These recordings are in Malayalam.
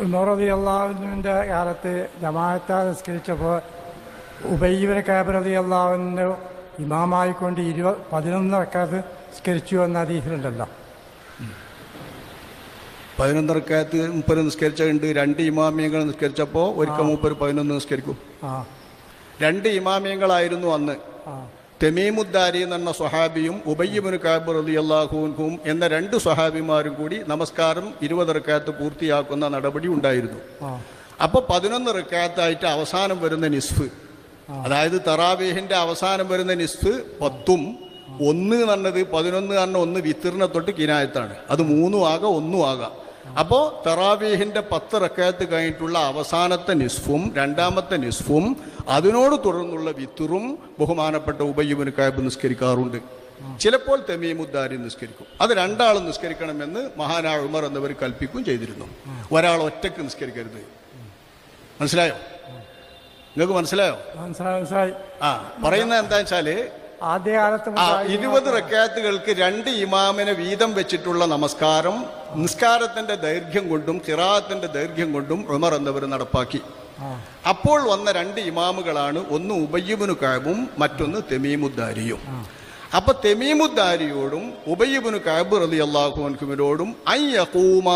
ഉമർ റളിയല്ലാഹുവിൻ്റെ കാലത്ത് ജമാഅത്താ നിസ്കരിച്ചപ്പോൾ ഉബയ്യ് ഇബ്നു കഅബ് റളിയല്ലാഹുവിനെ ഇമാമായിക്കൊണ്ട് 11 റക്അത്ത് നിസ്കരിച്ചു എന്ന ഹദീസിലുണ്ടല്ലോ. 11 റക്അത്ത് മൂപ്പര് നിസ്കരിച്ചിട്ടുണ്ട്. 2 ഇമാമിയങ്ങൾ നിസ്കരിച്ചപ്പോൾ ഒരിക്കൽ മൂപ്പര് 11 നിസ്കരിക്കും. 2 ഇമാമിയങ്ങളായിരുന്നു അന്ന്. തെമീമുദ്ദാരി എന്ന സ്വഹാബിയും ഉബയ്യ് ഇബ്നു കഅബ് റളിയല്ലാഹു അൻഹും എന്ന 2 സ്വഹാബിമാരും കൂടി നമസ്കാരം 20 റക്അത്ത് പൂർത്തിയാക്കുന്ന നടപടി ഉണ്ടായിരുന്നു. അപ്പോൾ 11 റക്അത്തായിട്ട് അവസാനം വരുന്ന നിസ്ഫ്, അതായത് തറാവീഹിന്റെ അവസാനം വരുന്ന നിസ്ഫ് 10ഉം 1 എന്നത് 11 എന്ന 1 വിത്തിറിനെ തൊട്ട് കിനായത്താണ്. അത് 3 ആകാം 1 ആകാം. അപ്പോൾ തറാവീഹിന്റെ 10 റക്അത്ത് കഴിഞ്ഞിട്ടുള്ള അവസാനത്തെ നിസ്ഫും രണ്ടാമത്തെ നിസ്ഫും അതിനോട് തുടർന്നുള്ള വിത്തുറും ബഹുമാനപ്പെട്ട ഉബയ്യ് ഇബ്നു കഅബ് നിസ്കരിക്കാറുണ്ട്. ചിലപ്പോൾ തമീമുദ്ദാരി നിസ്കരിക്കും. അത് 2 ആളും നിസ്കരിക്കണമെന്ന് മഹാനായ ഉമർ എന്നിവർ കൽപ്പിക്കുകയും ചെയ്തിരുന്നു. ഒരാൾ ഒറ്റയ്ക്ക് നിസ്കരിക്കരുത്. മനസ്സിലായോ? നിങ്ങൾക്ക് മനസ്സിലായോ? പറയുന്നത് എന്താ വെച്ചാല് ആദ്യകാലത്ത് 20 റക്അത്തുകൾക്ക് 2 ഇമാമിനെ വീതം വെച്ചിട്ടുള്ള നമസ്കാരം നിസ്കാരത്തിന്റെ ദൈർഘ്യം കൊണ്ടും ഖിറാഅത്തിന്റെ ദൈർഘ്യം കൊണ്ടും ഉമർ എന്നിവർ നടപ്പാക്കി. അപ്പോൾ വന്ന 2 ഇമാമുകളാണ്, ഒന്ന് ഉബയ്യ് ഇബ്നു കഅബും മറ്റൊന്ന് തമീമുദ്ദാരിയും. അപ്പൊ തമീമുദ്ദാരിയോടും ഉബയ്യ് ഇബ്നു കഅബ് റളിയല്ലാഹു അൻഹുവിനോടും അയ്യഖൂമാ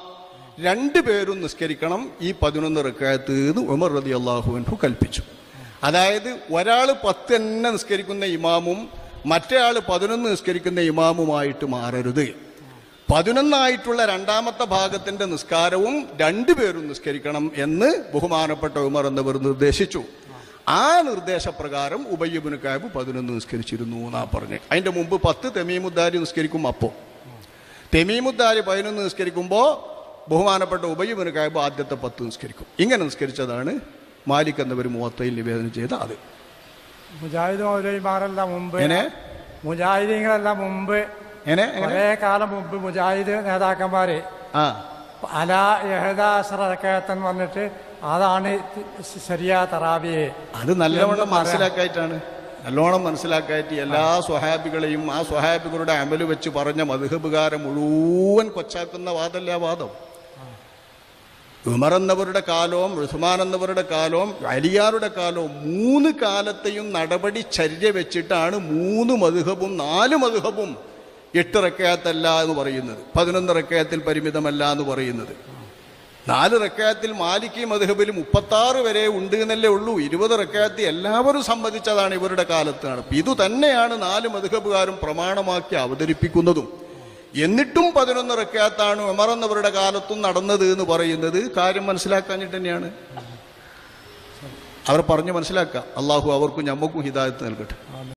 2 പേരും നിസ്കരിക്കണം ഈ 11 റക്അത്ത് എന്ന് ഉമർ റളിയല്ലാഹു അൻഹു കൽപ്പിച്ചു. അതായത് ഒരാൾ 10 തന്നെ നിസ്കരിക്കുന്ന ഇമാമും മറ്റേ ആൾ 11 നിസ്കരിക്കുന്ന ഇമാമുമായിട്ട് മാറരുത്. 11 ആയിട്ടുള്ള രണ്ടാമത്തെ ഭാഗത്തിന്റെ നിസ്കാരവും 2 പേരും നിസ്കരിക്കണം എന്ന് ബഹുമാനപ്പെട്ട ഉമർ എന്നിവർ നിർദ്ദേശിച്ചു. ആ നിർദ്ദേശപ്രകാരം ഉബയ്യ് ഇബ്നു കഅബ് 11 നിസ്കരിച്ചിരുന്നു എന്നാ പറഞ്ഞ്. അതിന്റെ മുമ്പ് 10 തമീമുദ്ദാരി നിസ്കരിക്കും. അപ്പോൾ തമീമുദ്ദാരി 11 നിസ്കരിക്കുമ്പോൾ ബഹുമാനപ്പെട്ട ഉബയ്യ് ഇബ്നു കഅബ് ആദ്യത്തെ 10 നിസ്കരിക്കും. ഇങ്ങനെ നിസ്കരിച്ചതാണ് മാലിക് എന്നവർ മുവത്തയിൽ നിവേദനം ചെയ്ത അത്. മുജാഹിദ് മൗലവിമാരെല്ലാം മുമ്പ്, മുജാഹിദീങ്ങളെല്ലാം മുമ്പ്, കുറേ കാലം മുമ്പ് മുജാഹിദ് നേതാക്കന്മാര് അലാ യഹദാശറ റക്അത്തൻ വന്നിട്ട് അതാണ് ശരിയാ തറാവിയെ. അത് നല്ലവണ്ണം മനസ്സിലാക്കായിട്ടാണ്, നല്ലോണം മനസ്സിലാക്കായിട്ട് എല്ലാ സ്വഹാബികളെയും ആ സ്വഹാബികളുടെ അമല് വെച്ച് പറഞ്ഞ മദ്ഹബുകാരെ മുഴുവൻ കൊച്ചാക്കുന്ന വാദമല്ല വാദം. ഉമർ എന്നവരുടെ കാലവും ഉസ്മാൻ എന്നവരുടെ കാലവും അലിയാരുടെ കാലവും 3 കാലത്തെയും നടപടി ചര്യ വെച്ചിട്ടാണ് 3 മദ്ഹബും 4 മദ്ഹബും 8 റക്അത്തല്ല എന്ന് പറയുന്നത്, 11 റക്അത്തിൽ പരിമിതമല്ല എന്ന് പറയുന്നത്. 4 റക്അത്തിൽ മാലിക്കി മദ്ഹബിൽ 36 വരെ ഉണ്ട് എന്നല്ലേ ഉള്ളൂ. 20 റക്അത്ത് എല്ലാവരും സമ്മതിച്ചതാണ് ഇവരുടെ കാലത്താണ്. ഇത് തന്നെയാണ് 4 മദ്ഹബുകാരും പ്രമാണമാക്കി അവതരിപ്പിക്കുന്നതും. എന്നിട്ടും 11 റക്അത്താണ് ഉമർ എന്നവരുടെ കാലത്തും നടന്നത് എന്ന് പറയുന്നത് കാര്യം മനസ്സിലാക്കാഞ്ഞിട്ട് തന്നെയാണ്. അവർ പറഞ്ഞ് മനസ്സിലാക്കുക. അള്ളാഹു അവർക്കും ഞമ്മക്കും ഹിദായത്ത് നൽകട്ടെ.